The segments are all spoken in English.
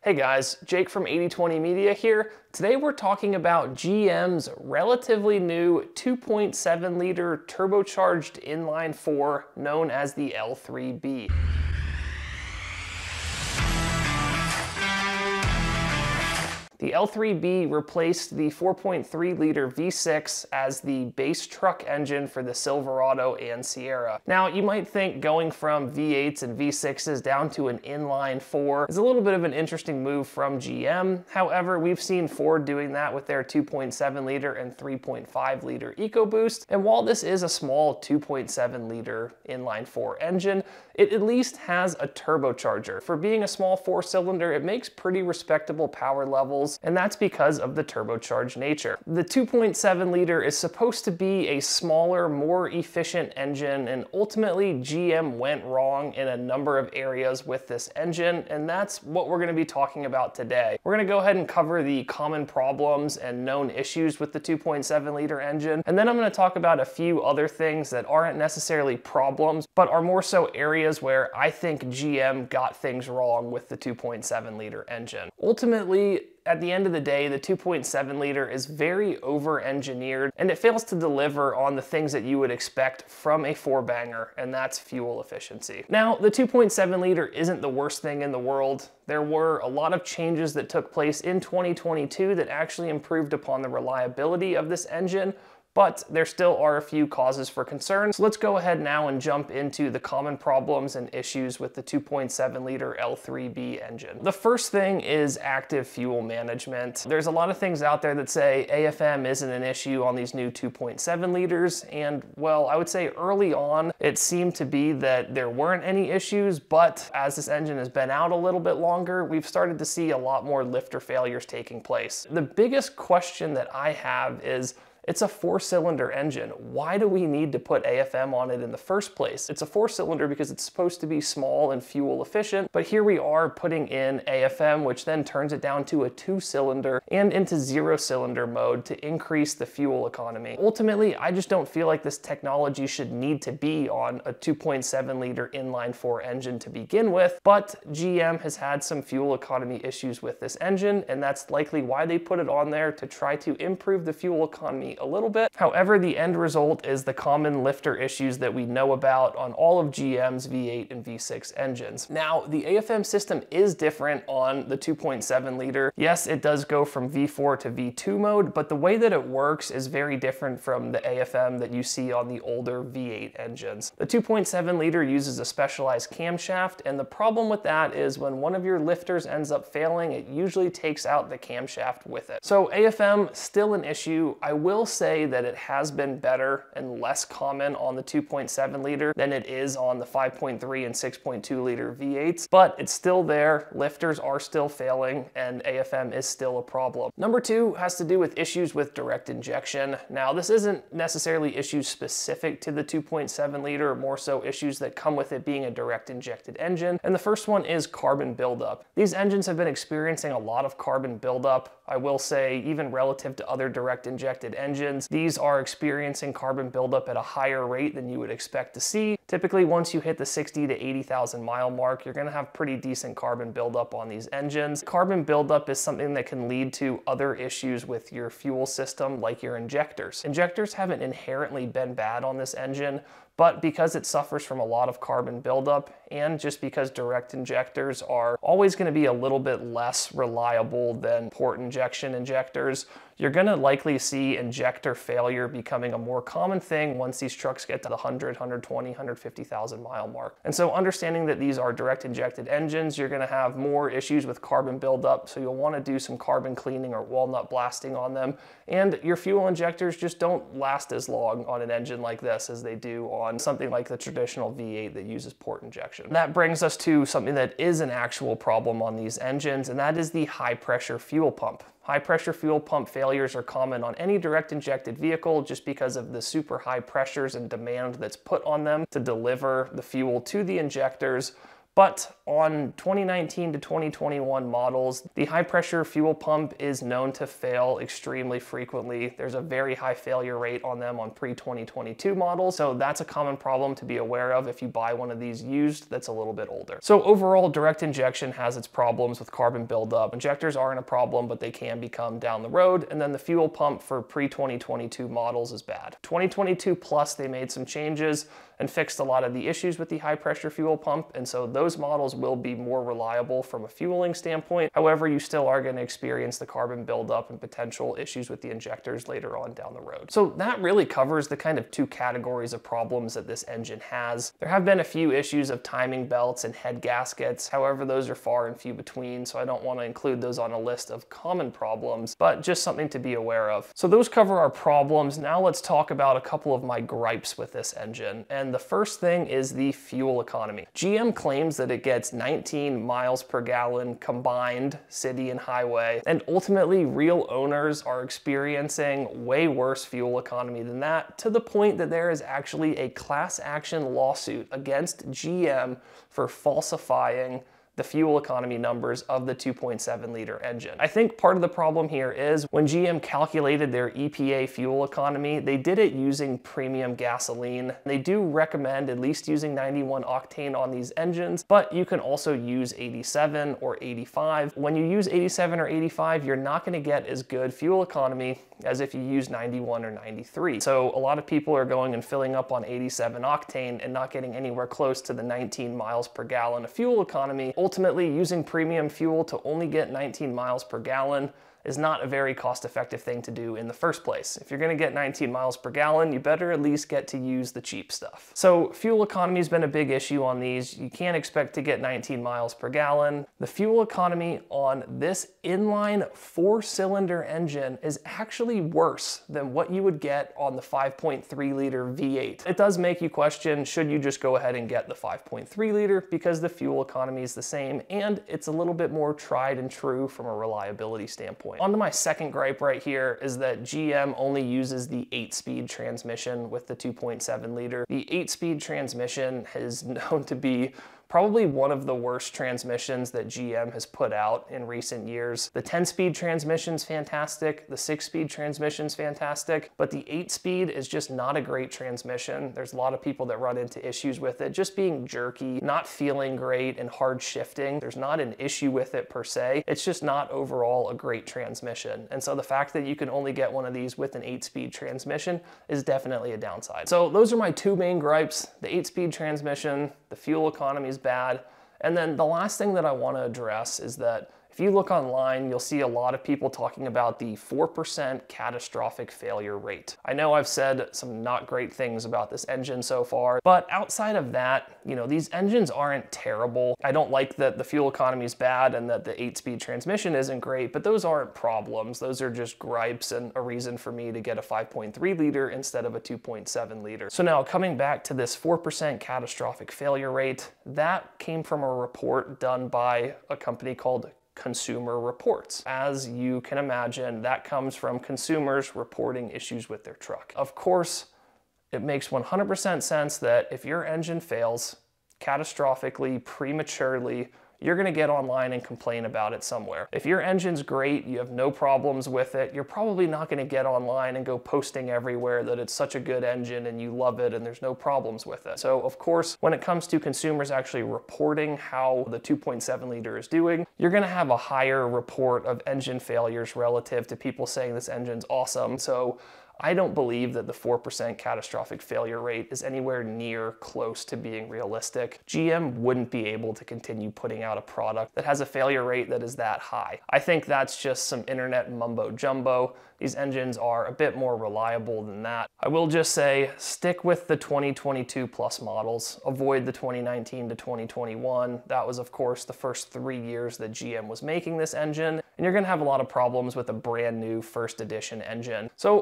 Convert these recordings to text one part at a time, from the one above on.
Hey guys, Jake from 8020 Media here. Today we're talking about GM's relatively new 2.7 liter turbocharged inline 4 known as the L3B. The L3B replaced the 4.3 liter V6 as the base truck engine for the Silverado and Sierra. Now, you might think going from V8s and V6s down to an inline 4 is a little bit of an interesting move from GM. However, we've seen Ford doing that with their 2.7 liter and 3.5 liter EcoBoost. And while this is a small 2.7 liter inline 4 engine, it at least has a turbocharger. For being a small 4-cylinder, it makes pretty respectable power levels, and that's because of the turbocharged nature. The 2.7 liter is supposed to be a smaller, more efficient engine, and ultimately GM went wrong in a number of areas with this engine, and that's what we're going to be talking about today. We're going to go ahead and cover the common problems and known issues with the 2.7 liter engine, and then I'm going to talk about a few other things that aren't necessarily problems, but are more so areas where I think GM got things wrong with the 2.7 liter engine. Ultimately, at the end of the day, the 2.7 liter is very over-engineered, and it fails to deliver on the things that you would expect from a 4-banger, and that's fuel efficiency. Now, the 2.7 liter isn't the worst thing in the world. There were a lot of changes that took place in 2022 that actually improved upon the reliability of this engine, but there still are a few causes for concern. So let's go ahead now and jump into the common problems and issues with the 2.7 liter L3B engine. The first thing is active fuel management. There's a lot of things out there that say AFM isn't an issue on these new 2.7 liters, and well, I would say early on it seemed to be that there weren't any issues, but as this engine has been out a little bit longer, we've started to see a lot more lifter failures taking place. The biggest question that I have is, it's a 4-cylinder engine. Why do we need to put AFM on it in the first place? It's a 4-cylinder because it's supposed to be small and fuel efficient, but here we are putting in AFM, which then turns it down to a 2-cylinder and into 0-cylinder mode to increase the fuel economy. Ultimately, I just don't feel like this technology should need to be on a 2.7 liter inline 4 engine to begin with, but GM has had some fuel economy issues with this engine, and that's likely why they put it on there, to try to improve the fuel economy a little bit. However, the end result is the common lifter issues that we know about on all of GM's V8 and V6 engines. Now, the AFM system is different on the 2.7 liter. Yes, it does go from V4 to V2 mode, but the way that it works is very different from the AFM that you see on the older V8 engines. The 2.7 liter uses a specialized camshaft, and the problem with that is when one of your lifters ends up failing, it usually takes out the camshaft with it. So AFM, still an issue. I will say that it has been better and less common on the 2.7 liter than it is on the 5.3 and 6.2 liter V8s, but it's still there. Lifters are still failing, and AFM is still a problem. Number two has to do with issues with direct injection. Now, this isn't necessarily issues specific to the 2.7 liter, more so issues that come with it being a direct injected engine. And the first one is carbon buildup. These engines have been experiencing a lot of carbon buildup. I will say, even relative to other direct injected engines, these are experiencing carbon buildup at a higher rate than you would expect to see. Typically, once you hit the 60 to 80,000 mile mark, you're gonna have pretty decent carbon buildup on these engines. Carbon buildup is something that can lead to other issues with your fuel system, like your injectors. Injectors haven't inherently been bad on this engine, but because it suffers from a lot of carbon buildup, and just because direct injectors are always going to be a little bit less reliable than port injection injectors, you're going to likely see injector failure becoming a more common thing once these trucks get to the 100, 120, 150,000 mile mark. And so understanding that these are direct injected engines, you're going to have more issues with carbon buildup, so you'll want to do some carbon cleaning or walnut blasting on them. And your fuel injectors just don't last as long on an engine like this as they do on something like the traditional V8 that uses port injection. That brings us to something that is an actual problem on these engines, and that is the high pressure fuel pump. High pressure fuel pump failures are common on any direct injected vehicle just because of the super high pressures and demand that's put on them to deliver the fuel to the injectors. But on 2019 to 2021 models, the high pressure fuel pump is known to fail extremely frequently. There's a very high failure rate on them on pre-2022 models, so that's a common problem to be aware of if you buy one of these used that's a little bit older. So overall, direct injection has its problems with carbon buildup. Injectors aren't a problem, but they can become down the road, and then the fuel pump for pre-2022 models is bad. 2022 plus, they made some changes and fixed a lot of the issues with the high pressure fuel pump, and so those models will be more reliable from a fueling standpoint. However, you still are going to experience the carbon buildup and potential issues with the injectors later on down the road. So that really covers the kind of two categories of problems that this engine has. There have been a few issues of timing belts and head gaskets. However, those are far and few between, so I don't want to include those on a list of common problems, but just something to be aware of. So those cover our problems. Now let's talk about a couple of my gripes with this engine. And the first thing is the fuel economy. GM claims that it gets 19 miles per gallon combined city and highway, and ultimately real owners are experiencing way worse fuel economy than that, to the point that there is actually a class action lawsuit against GM for falsifying the fuel economy numbers of the 2.7 liter engine. I think part of the problem here is when GM calculated their EPA fuel economy, they did it using premium gasoline. They do recommend at least using 91 octane on these engines, but you can also use 87 or 85. When you use 87 or 85, you're not gonna get as good fuel economy as if you use 91 or 93. So a lot of people are going and filling up on 87 octane and not getting anywhere close to the 19 miles per gallon of fuel economy. Ultimately, using premium fuel to only get 19 miles per gallon is not a very cost-effective thing to do in the first place. If you're gonna get 19 miles per gallon, you better at least get to use the cheap stuff. So fuel economy has been a big issue on these. You can't expect to get 19 miles per gallon. The fuel economy on this inline 4-cylinder engine is actually worse than what you would get on the 5.3 liter V8. It does make you question, should you just go ahead and get the 5.3 liter because the fuel economy is the same and it's a little bit more tried and true from a reliability standpoint. On to my second gripe right here is that GM only uses the 8-speed transmission with the 2.7 liter. The 8-speed transmission is known to be probably one of the worst transmissions that GM has put out in recent years. The 10-speed transmission's fantastic, the 6-speed transmission's fantastic, but the 8-speed is just not a great transmission. There's a lot of people that run into issues with it, just being jerky, not feeling great, and hard shifting. There's not an issue with it per se, it's just not overall a great transmission. And so the fact that you can only get one of these with an 8-speed transmission is definitely a downside. So those are my two main gripes: the 8-speed transmission, the fuel economy is bad. And then the last thing that I want to address is that if you look online, you'll see a lot of people talking about the 4% catastrophic failure rate. I know I've said some not great things about this engine so far, but outside of that, you know, these engines aren't terrible. I don't like that the fuel economy is bad and that the 8-speed transmission isn't great, but those aren't problems. Those are just gripes and a reason for me to get a 5.3 liter instead of a 2.7 liter. So now coming back to this 4% catastrophic failure rate, that came from a report done by a company called Consumer Reports. As you can imagine, that comes from consumers reporting issues with their truck. Of course, it makes 100% sense that if your engine fails catastrophically, prematurely, you're gonna get online and complain about it somewhere. If your engine's great, you have no problems with it, you're probably not gonna get online and go posting everywhere that it's such a good engine and you love it and there's no problems with it. So of course, when it comes to consumers actually reporting how the 2.7 liter is doing, you're gonna have a higher report of engine failures relative to people saying this engine's awesome. So I don't believe that the 4% catastrophic failure rate is anywhere near close to being realistic. GM wouldn't be able to continue putting out a product that has a failure rate that is that high. I think that's just some internet mumbo jumbo. These engines are a bit more reliable than that. I will just say, stick with the 2022 plus models. Avoid the 2019 to 2021. That was, of course, the first 3 years that GM was making this engine, and you're gonna have a lot of problems with a brand new first edition engine. So ultimately,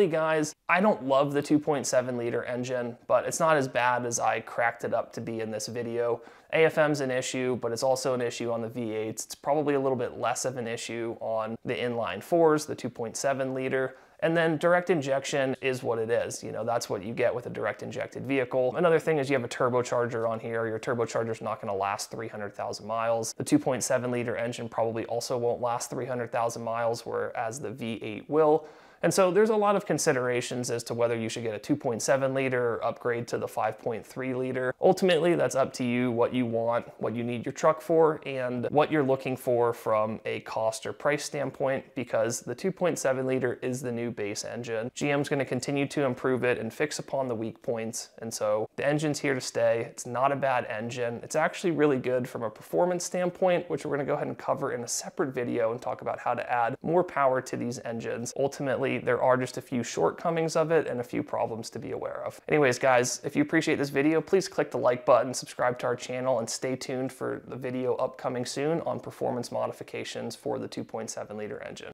ultimately, guys, I don't love the 2.7 liter engine, but it's not as bad as I cracked it up to be in this video. AFM's an issue, but it's also an issue on the V8s. It's probably a little bit less of an issue on the inline 4s, the 2.7 liter. And then direct injection is what it is. You know, that's what you get with a direct injected vehicle. Another thing is you have a turbocharger on here. Your turbocharger's not gonna last 300,000 miles. The 2.7 liter engine probably also won't last 300,000 miles, whereas the V8 will. And so there's a lot of considerations as to whether you should get a 2.7 liter or upgrade to the 5.3 liter. Ultimately, that's up to you, what you want, what you need your truck for, and what you're looking for from a cost or price standpoint, because the 2.7 liter is the new base engine. GM's gonna continue to improve it and fix upon the weak points. And so the engine's here to stay. It's not a bad engine. It's actually really good from a performance standpoint, which we're gonna go ahead and cover in a separate video and talk about how to add more power to these engines. Ultimately, there are just a few shortcomings of it and a few problems to be aware of. Anyways, guys, if you appreciate this video, please click the like button, subscribe to our channel, and stay tuned for the video upcoming soon on performance modifications for the 2.7 liter engine.